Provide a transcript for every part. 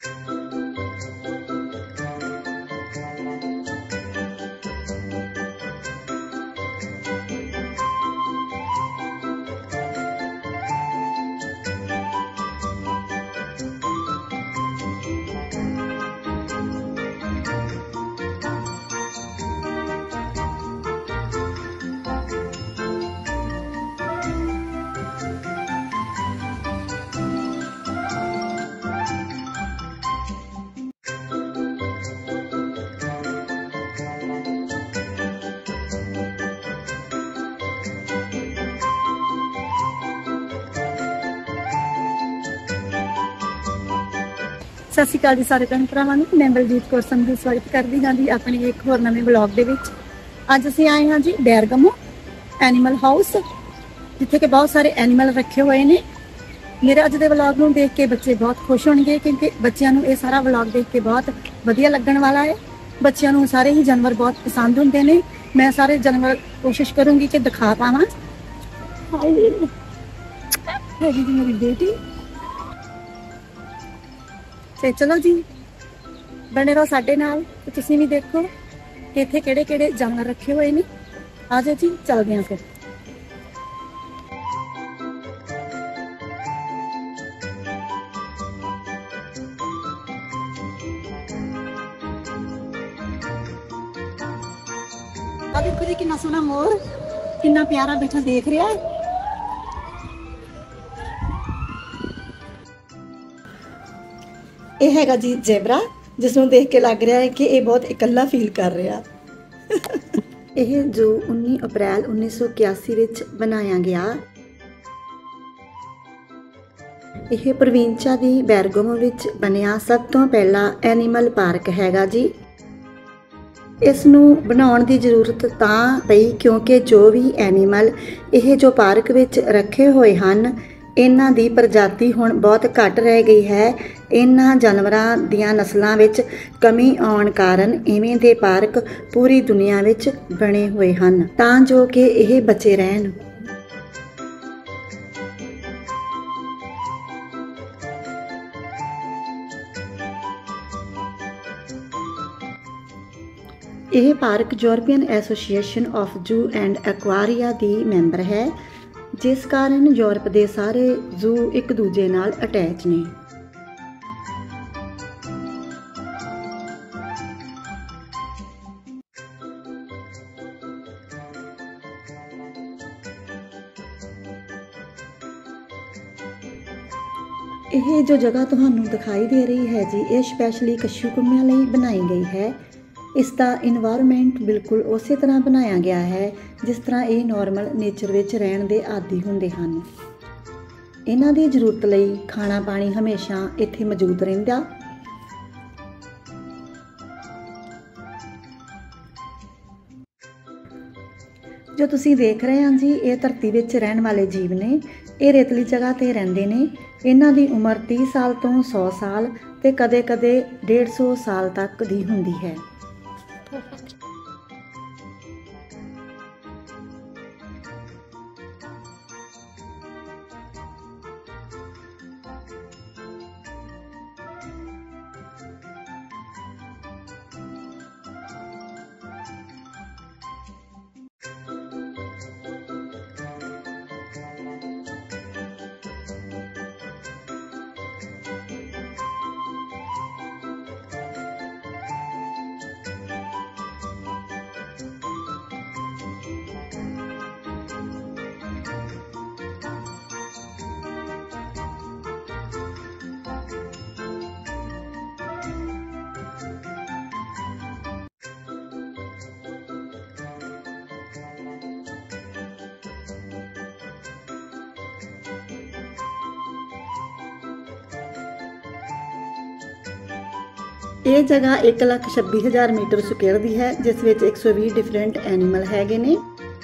सत श्री अकाल जी सारे भैन भरावां नूं। मैं बलजीत कौर संधू स्वागत करदी हां जी अपने एक होर नवें ब्लॉग दे विच। अज असीं आए हां जी बैरगमो एनीमल हाउस, जिथे कि बहुत सारे एनीमल रखे हुए ने। मेरे अज दे ब्लॉग नूं देख के बच्चे बहुत खुश होणगे, क्योंकि बच्चों नूं ये सारा ब्लॉग देख के बहुत वधिया लगण वाला है। बच्चों नूं सारे ही जानवर बहुत पसंद हुंदे ने। मैं सारे जानवर कोशिश करूँगी कि दिखा पावां। है जी मेरी बेटी। तो चलो जी बने रहो साडे नाल, तो तुसीं भी देखो कि इत्थे किहड़े-किहड़े जानवर रखे हुए ने। आ जाओ जी चलदे हां फिर। आ देखो जी कितना सोहना मोर, कितना प्यारा बैठा देख रहा है। यह हैगा जी जेबरा, जिसनों देख के लग रहा है कि ये बहुत इकल्ला फील कर रहा। यह जो 19 अप्रैल 1981 विच बनाया गया, यह प्रवीणचा दी बैरगमो विच बनिया सब तो पहला एनीमल पार्क हैगा जी। इसनूं बनाउण दी जरूरत तां पई क्योंकि जो भी एनीमल यह जो पार्क विच रखे हुए हैं, इन्हां दी प्रजाति हुण बहुत घट रह गई है। इन्हां जानवरां दीयां नस्लां विच कमी आउण कारण इवें दे पार्क पूरी दुनिया विच बने हुए हैं तां जो कि यह बचे रहन। यह park European association of zoo and aquaria दी मैंबर है, जिस कारण यूरोप के सारे जू एक दूजे नाल अटैच ने। यह जो जगह तुहानू दिखाई दे रही है जी, ये स्पैशली कछू कुम्मियां लई बनाई गई है। इसका इन्वायरमेंट बिल्कुल उस तरह बनाया गया है जिस तरह ये नॉर्मल नेचर विच रहण दे आदी हुंदे हन। इन्हां दी जरूरत लई खाना पानी हमेशा इत्थे मौजूद रहिंदा। जो तुसीं देख रहे हैं जी, ये धरती विच रहण वाले जीव ने। ये रेतली जगह ते रहिंदे ने। इन्हां दी उम्र 30 साल तो 100 साल ते कदे कदे 150 साल तक दी हुंदी है। ये जगह 1,26,000 मीटर स्क्वेयर की है, जिस विच 120 डिफरेंट एनीमल हैगे ने।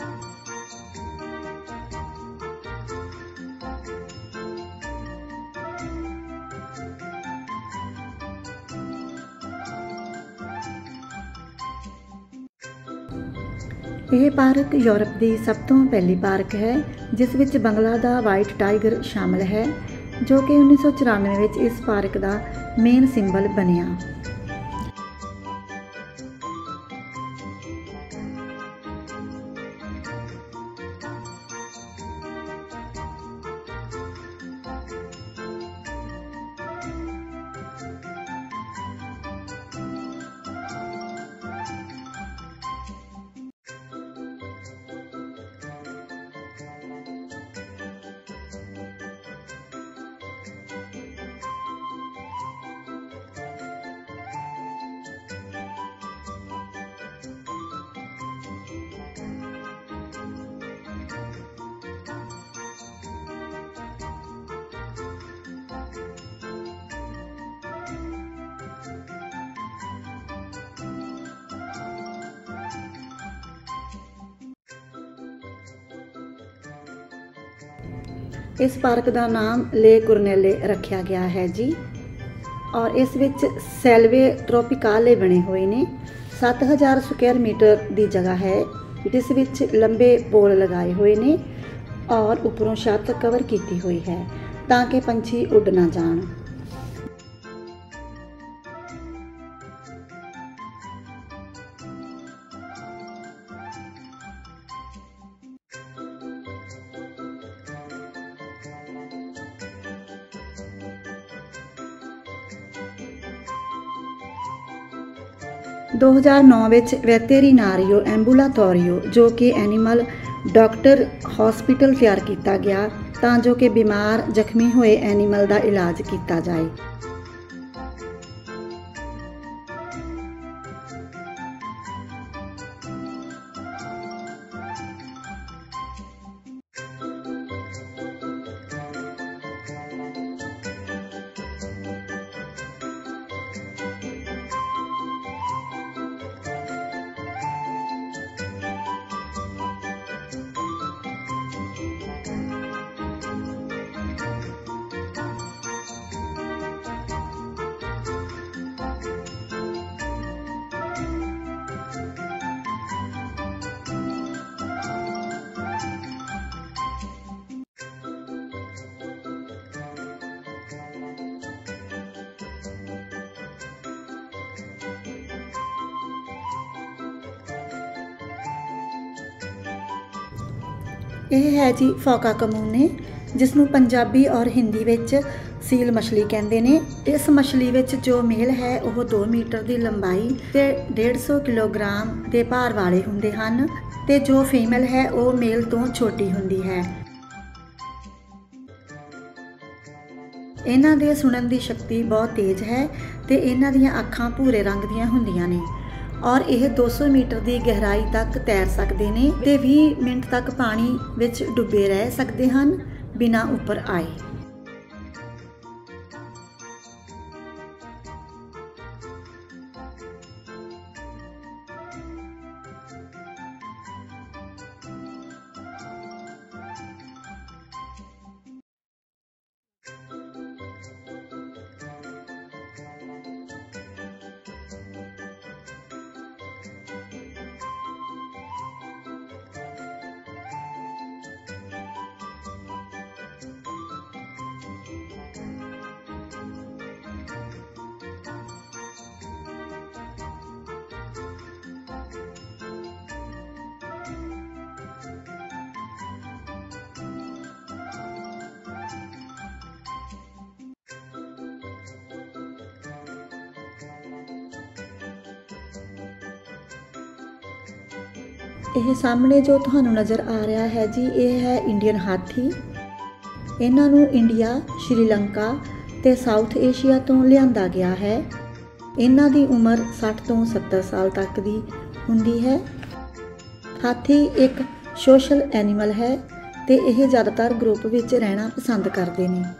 यह पार्क यूरोप की सब तो पहली पार्क है जिस विच बंगला दा वाइट टाइगर शामिल है। ਜੋ ਕਿ 1994 ਵਿੱਚ ਇਸ ਪਾਰਕ ਦਾ ਮੇਨ ਸਿੰਬਲ ਬਣਿਆ। इस पार्क का नाम ले कुरनेले रखा गया है जी। और इस विच सैल्वे ट्रोपिकाले बने हुए ने। 7000 स्क्वायर मीटर की जगह है जिस विच लंबे पोल लगाए हुए ने और उपरों छत कवर की हुई है ताकि पंछी उड़ ना जान। दो 2009 ਵਿੱਚ ਵੈਟਰਨਰੀ ਐਂਬੂਲਾਟੋਰੀਓ ਜੋ ਕਿ ਐਨੀਮਲ ਡਾਕਟਰ ਹਸਪੀਟਲ ਤਿਆਰ ਕੀਤਾ ਗਿਆ ਤਾਂ ਜੋ ਕਿ ਬਿਮਾਰ ਜ਼ਖਮੀ ਹੋਏ ਐਨੀਮਲ ਦਾ ਇਲਾਜ ਕੀਤਾ ਜਾਏ। ਇਹ ਹੈ ਜੀ ਫੋਕਾ ਕਮੂਨੇ ਜਿਸ ਨੂੰ ਪੰਜਾਬੀ ਔਰ ਹਿੰਦੀ ਵਿੱਚ ਸੀਲ ਮਛਲੀ ਕਹਿੰਦੇ ਨੇ। ਇਸ ਮਛਲੀ ਵਿੱਚ ਜੋ ਮੇਲ ਹੈ ਉਹ 2 ਮੀਟਰ ਦੀ ਲੰਬਾਈ ਤੇ 150 ਕਿਲੋਗ੍ਰਾਮ ਦੇ ਭਾਰ ਵਾਲੇ ਹੁੰਦੇ ਹਨ ਤੇ ਜੋ ਫੀਮੇਲ ਹੈ ਉਹ ਮੇਲ ਤੋਂ ਛੋਟੀ ਹੁੰਦੀ ਹੈ। ਇਹਨਾਂ ਦੇ ਸੁਣਨ ਦੀ ਸ਼ਕਤੀ ਬਹੁਤ ਤੇਜ਼ ਹੈ ਤੇ ਇਹਨਾਂ ਦੀਆਂ ਅੱਖਾਂ ਭੂਰੇ ਰੰਗ ਦੀਆਂ ਹੁੰਦੀਆਂ ਨੇ और यह 200 मीटर की गहराई तक तैर सकते हैं ते 20 मिनट तक पानी विच डुबे रह सकते हैं बिना ऊपर आए। ਇਹ ਸਾਹਮਣੇ ਜੋ ਤੁਹਾਨੂੰ ਨਜ਼ਰ ਆ ਰਿਹਾ ਹੈ ਜੀ ਇਹ ਹੈ ਇੰਡੀਅਨ ਹਾਥੀ। ਇਹਨਾਂ ਨੂੰ ਇੰਡੀਆ, ਸ਼੍ਰੀਲੰਕਾ ਤੇ ਸਾਊਥ ਏਸ਼ੀਆ ਤੋਂ ਲਿਆਂਦਾ ਗਿਆ ਹੈ। ਇਹਨਾਂ ਦੀ ਉਮਰ 60 ਤੋਂ 70 ਸਾਲ ਤੱਕ ਦੀ ਹੁੰਦੀ ਹੈ। ਹਾਥੀ ਇੱਕ ਸੋਸ਼ਲ ਐਨੀਮਲ ਹੈ ਤੇ ਇਹ ਜ਼ਿਆਦਾਤਰ ਗਰੁੱਪ ਵਿੱਚ ਰਹਿਣਾ ਪਸੰਦ ਕਰਦੇ ਨੇ।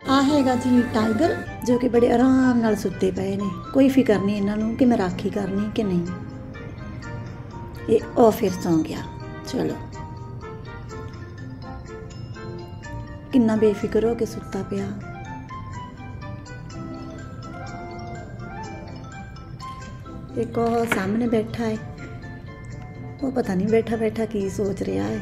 आ हैगा जी टाइगर जो कि बड़े आराम नाल सुते पे ने, कोई फिक्र नहीं इन्हों कि मैं राखी करनी कि नहीं। ये ओ फिर सौ गया। चलो किन्ना बेफिक्र हो के सुता पिया। एक सामने बैठा है, वो पता नहीं बैठा बैठा की सोच रहा है।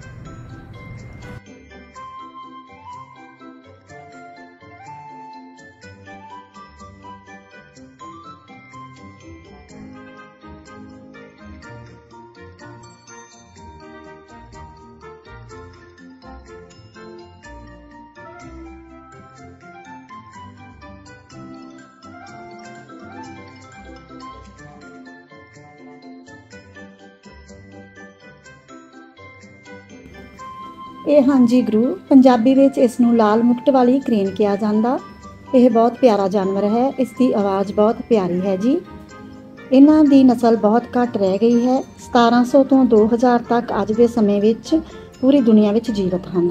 ਇਹ ਹਾਂਜੀ ਗੁਰੂ, ਪੰਜਾਬੀ ਵਿੱਚ ਇਸ ਨੂੰ ਲਾਲ ਮੁਕਟ ਵਾਲੀ ਕ੍ਰੇਨ ਕਿਹਾ ਜਾਂਦਾ। ਇਹ ਬਹੁਤ ਪਿਆਰਾ ਜਾਨਵਰ ਹੈ, ਇਸ ਦੀ ਆਵਾਜ਼ ਬਹੁਤ ਪਿਆਰੀ ਹੈ ਜੀ। ਇਹਨਾਂ ਦੀ ਨਸਲ ਬਹੁਤ ਘੱਟ ਰਹਿ ਗਈ ਹੈ। 1700 ਤੋਂ 2000 ਤੱਕ ਅੱਜ ਦੇ ਸਮੇਂ ਵਿੱਚ ਪੂਰੀ ਦੁਨੀਆ ਵਿੱਚ ਜੀਵਤ ਹਨ।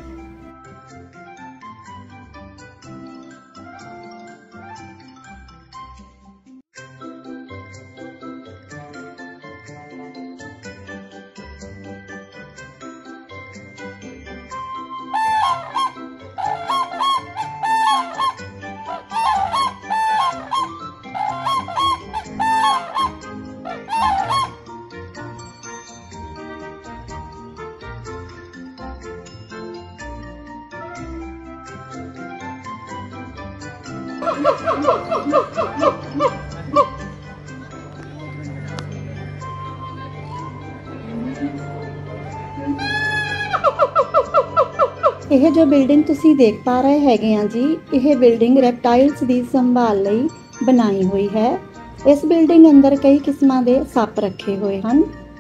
ਇਹ ਜੋ ਬਿਲਡਿੰਗ ਤੁਸੀਂ ਦੇਖ ਪਾ ਰਹੇ ਹੈਗੇ ਆ ਜੀ, ਇਹ ਬਿਲਡਿੰਗ ਰੈਪਟਾਈਲਸ ਦੀ ਸੰਭਾਲ ਲਈ ਬਣਾਈ ਹੋਈ ਹੈ। ਇਸ ਬਿਲਡਿੰਗ ਅੰਦਰ ਕਈ ਕਿਸਮਾਂ ਦੇ ਸੱਪ ਰੱਖੇ ਹੋਏ ਹਨ।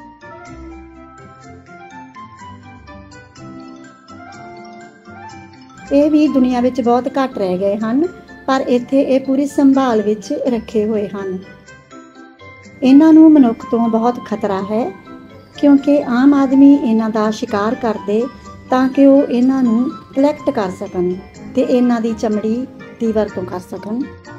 ਇਹ ਵੀ ਦੁਨੀਆ ਵਿੱਚ ਬਹੁਤ ਘੱਟ ਰਹਿ ਗਏ ਹਨ, ਪਰ ਇੱਥੇ ਇਹ ਪੂਰੀ ਸੰਭਾਲ ਵਿੱਚ ਰੱਖੇ ਹੋਏ ਹਨ। ਇਹਨਾਂ ਨੂੰ ਮਨੁੱਖ ਤੋਂ ਬਹੁਤ ਖਤਰਾ ਹੈ, ਕਿਉਂਕਿ ਆਮ ਆਦਮੀ ਇਹਨਾਂ ਦਾ ਸ਼ਿਕਾਰ ਕਰਦੇ ਤਾਂ ਕਿ ਉਹ ਇਹਨਾਂ ਨੂੰ ਕਲੈਕਟ ਕਰ ਸਕਣ ਤੇ ਇਹਨਾਂ ਦੀ ਚਮੜੀ ਦੀ ਵਰਤੋਂ ਕਰ ਸਕਣ।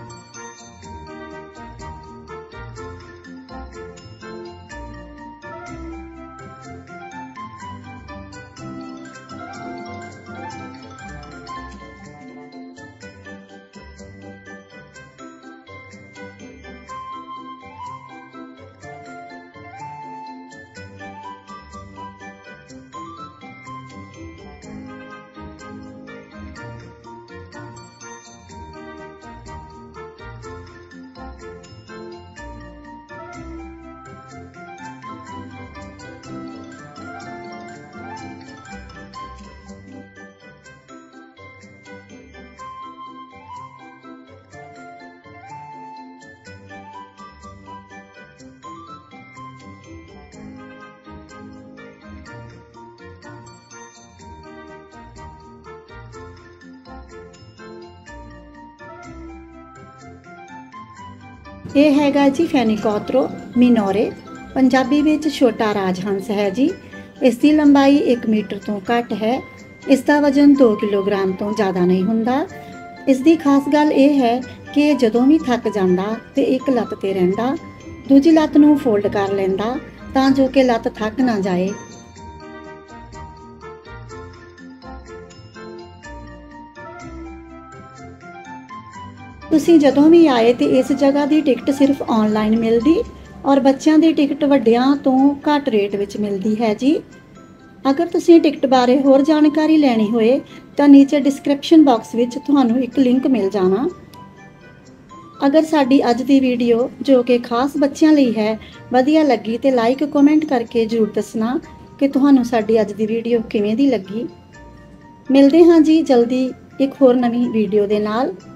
ਇਹ ਹੈਗਾ ਜੀ ਫੈਨੀਕੋਤਰੋ ਮਿਨੋਰੇ, ਪੰਜਾਬੀ ਵਿੱਚ ਛੋਟਾ ਰਾਜਹੰਸ ਹੈ ਜੀ। ਇਸ ਦੀ ਲੰਬਾਈ 1 ਮੀਟਰ ਤੋਂ ਘੱਟ ਹੈ। ਇਸ ਦਾ ਵਜ਼ਨ 2 ਕਿਲੋਗ੍ਰਾਮ ਤੋਂ ਜ਼ਿਆਦਾ ਨਹੀਂ ਹੁੰਦਾ। ਇਸ ਦੀ ਖਾਸ ਗੱਲ ਇਹ ਹੈ ਕਿ ਜਦੋਂ ਵੀ ਥੱਕ ਜਾਂਦਾ ਤੇ ਇੱਕ ਲੱਤ ਤੇ ਰਹਿੰਦਾ, ਦੂਜੀ ਲੱਤ ਨੂੰ ਫੋਲਡ ਕਰ ਲੈਂਦਾ ਤਾਂ ਜੋ ਕਿ ਲੱਤ ਥੱਕ ਨਾ ਜਾਏ। ਤੁਸੀਂ ਜਦੋਂ ਵੀ ਆਏ ਤੇ ਇਸ ਜਗ੍ਹਾ ਦੀ ਟਿਕਟ ਸਿਰਫ ਆਨਲਾਈਨ ਮਿਲਦੀ ਔਰ ਬੱਚਿਆਂ ਦੀ ਟਿਕਟ ਵੱਡਿਆਂ ਤੋਂ ਘੱਟ ਰੇਟ ਵਿੱਚ ਮਿਲਦੀ ਹੈ ਜੀ। ਅਗਰ ਤੁਸੀਂ ਟਿਕਟ ਬਾਰੇ ਹੋਰ ਜਾਣਕਾਰੀ ਲੈਣੀ ਹੋਏ ਤਾਂ ਨੀਚੇ ਡਿਸਕ੍ਰਿਪਸ਼ਨ ਬਾਕਸ ਵਿੱਚ ਤੁਹਾਨੂੰ ਇੱਕ ਲਿੰਕ ਮਿਲ ਜਾਣਾ। ਅਗਰ ਸਾਡੀ ਅੱਜ ਦੀ ਵੀਡੀਓ ਜੋ ਕਿ ਖਾਸ ਬੱਚਿਆਂ ਲਈ ਹੈ ਵਧੀਆ ਲੱਗੀ ਤੇ ਲਾਈਕ ਕਮੈਂਟ ਕਰਕੇ ਜ਼ਰੂਰ ਦੱਸਣਾ ਕਿ ਤੁਹਾਨੂੰ ਸਾਡੀ ਅੱਜ ਦੀ ਵੀਡੀਓ ਕਿਵੇਂ ਦੀ ਲੱਗੀ। ਮਿਲਦੇ ਹਾਂ ਜੀ ਜਲਦੀ ਇੱਕ ਹੋਰ ਨਵੀਂ ਵੀਡੀਓ ਦੇ ਨਾਲ।